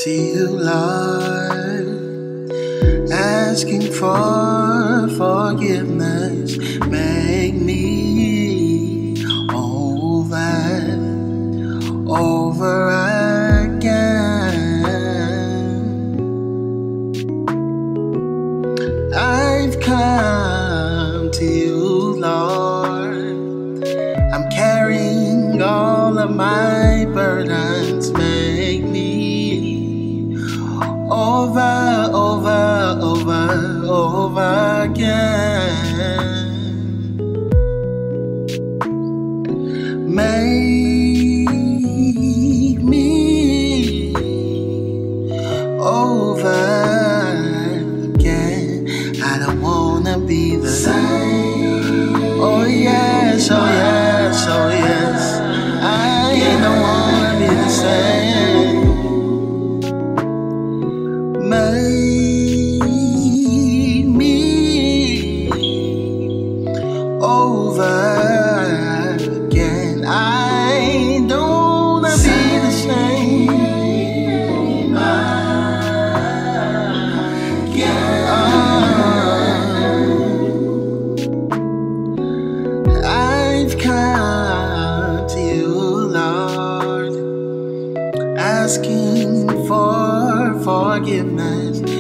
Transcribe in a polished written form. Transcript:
to you, Lord, asking for forgiveness. Make me over again. I've come to you, Lord, I'm carrying all of my burdens. Make me over again. Make me over again. I don't wanna be the same. Oh yes, oh yes, oh yes. I don't wanna be the same. Make me over again. I don't wanna be the same. I've come to you, Lord, asking for forgiveness.